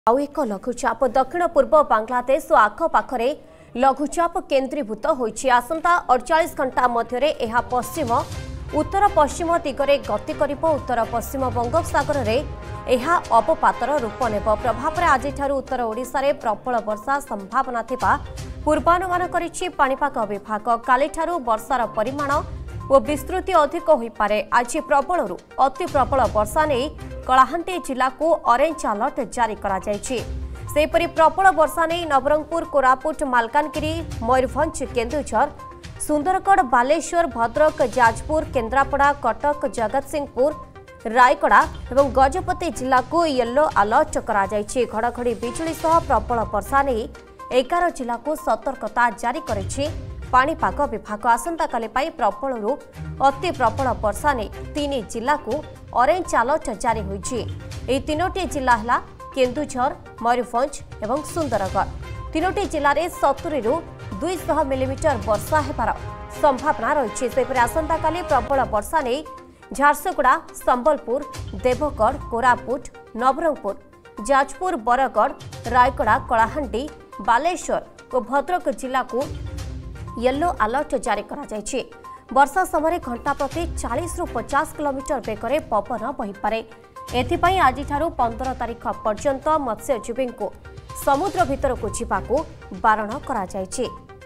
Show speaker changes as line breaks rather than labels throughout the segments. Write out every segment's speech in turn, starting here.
आउ एक लघुचाप दक्षिण पूर्व बांग्लादेश और आखपाखरे लघुचाप केन्द्रीभूत होइछि। आसंता 48 घंटा मध्यरे एहा पश्चिम उत्तर पश्चिम दिगरे गति करिब। उत्तर पश्चिम बंगोपसागर रे एहा अवपातर रूप नेब। प्रभाव रे आज उत्तर ओडिशा रे प्रबल वर्षा संभावना थिबा पूर्वानुमान करिछि पाणीपाग विभाग। कालीठारु वर्षार परिमाण और विस्तृति अधिक होई पारे। आज प्रबलरु अति प्रबल वर्षा नै कलाहांडी जिला को ऑरेंज अलर्ट जारी करा जायछि। सेपरि प्रबल वर्षा नै नवरंगपुर, कोरापुट, मालकानगिरी, मयूरभंज, केन्दुझर, सुंदरगढ़, बालेश्वर, भद्रक, जाजपुर, केन्द्रापड़ा, कटक, जगतसिंहपुर, रायगड़ा एवं गजपति जिला को येलो अलर्ट करा जायछि। घड़घड़ी बिजुली सह प्रबल वर्षा नै 11 जिला को सतर्कता जारी करिछि पाणीपाग विभाग। आसंता काली पाई प्रबलरु अति प्रबल वर्षा ने 3 जिला को ऑरेंज अलर्ट जारी होइछि। एही 3टी जिला हला केन्दुझर, मयूरभंज एवं सुंदरगढ़। 3टी जिले में 70 रु 200 मिलीमीटर वर्षा हेबार संभावना रही। सेपरि आसंता काली प्रबल वर्षा ने झारसुगुड़ा, संबलपुर, देवगढ़, कोरापुट, नवरंगपुर, जाजपुर, बरगढ़, रायगड़ा, कलाहांडी, बालेश्वर और भद्रक जिला को येलो अलर्ट जारी करा जायछि। वर्षा समय घंटा प्रति 40 रु 50 किलोमीटर बेगरे पवन बहिपारे। एथिपाई आज 15 तारीख पर्यंत मत्स्यजीवी को समुद्र भितर को जीवाकू बारण करा जायछि।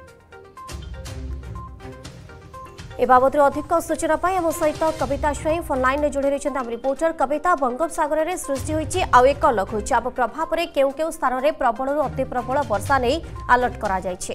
ए बाबद अधिक सूचना पाई आम सहित कविता स्वयं फोनलाइन में जोड़ी रही आम रिपोर्टर। कविता, बंगोपसागर में सृष्टि होइछि आउ एक लघुचाप प्रभाव में केउ केउ स्थान में प्रबल अति प्रबल वर्षा नहीं अलर्ट करा जायछि।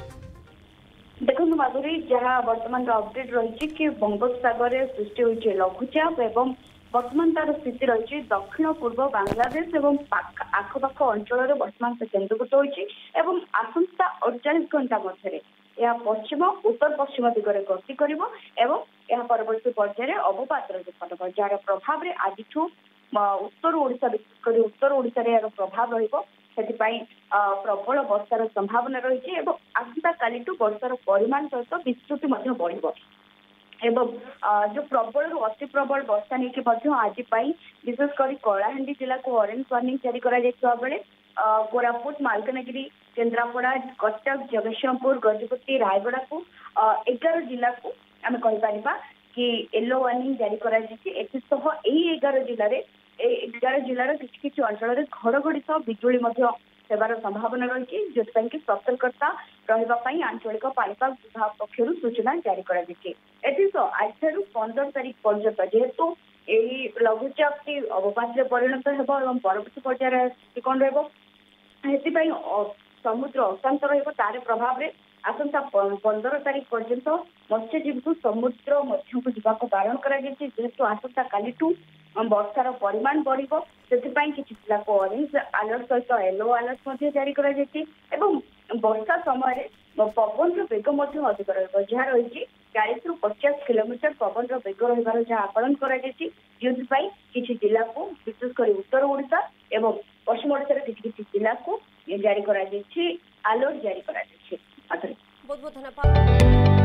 देखो माधुरी, जहाँ वर्तमान अपडेट रही कि बंगोपसागर सृष्टि होइछि लघुचाप एवं वर्तमान तार स्थिति रही दक्षिण पूर्व बांग्लादेश एवं आखपाख अंचल वर्तमान से केन्द्रीभूत होइछि एवं आसंता 48 घंटा मध्य यह पश्चिम उत्तर पश्चिम दिगरे गति करिवो एवं यह परवर्ती पर्यायर अवपातर रूप नेब। जार प्रभाव में आज उत्तर ओडिशा विशेषकर उत्तर ओडिशा रे प्रभाव रहिबो। सेथिपाई प्रबल वर्षार संभावना रही है। आसंता कालीठू वर्षार परिमाण सहित विस्तृति बढ़िबो एवं जो प्रबल रु अति प्रबल वर्षा नहीं आज विशेषकर कलाहांडी जिला को ऑरेंज वार्निंग जारी करा जायतिबा बेले कोरापुट, मालकानगिरी, केन्द्रापड़ा, कटक, जगतसिंहपुर, गजपति, रायगड़ा को 11 जिला को आम कहीपर कि येलो वार्निंग जारी करा जायछि। एथिसह एही 11 जिलार किछि अंचल घड़घड़ी सह बिजुली सेवार संभावना रही जो सतर्कता रही आंचलिक पाणीपाग विभाग पक्षर सूचना जारी कर आज 15 तारीख पर्यंत जेहेतु यही लघुचाप टी अवपात परिणत हो परवर्ती पर्यायर स्थिति कौन रही समुद्र अशांत तार प्रभाव में आसंता 15 तारीख पर्यंत मत्स्यजीवी को समुद्र मध्य को जावाक बारण कर जेहेतु आसंता कालीठू वर्षार परिमाण बढ़िबो। सेथिपाई किछि जिला को ऑरेंज अलर्ट सहित येलो अलर्ट जारी करा जायछि एवं वर्षा समय पवन वेग अधिक रहिबो। जहाँ रही 40 रु 50 किलोमीटर पवन वेग रहिबार जहाँ आकलन करा जायछि। जोथिपाई किछि जिला को विशेषकर उत्तर ओडिशा एवं पश्चिम ओडिशा रे किछि जिला को जारी करा जायछि अलर्ट जारी करा जायछि।
बहुत बहुत धन्यवाद।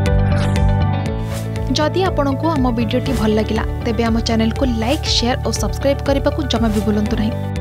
जदि आपंक आम भिडी भल लगा तेब आम चैनल को लाइक, शेयर और सब्सक्राइब करने को जमा भी भूलु नहीं।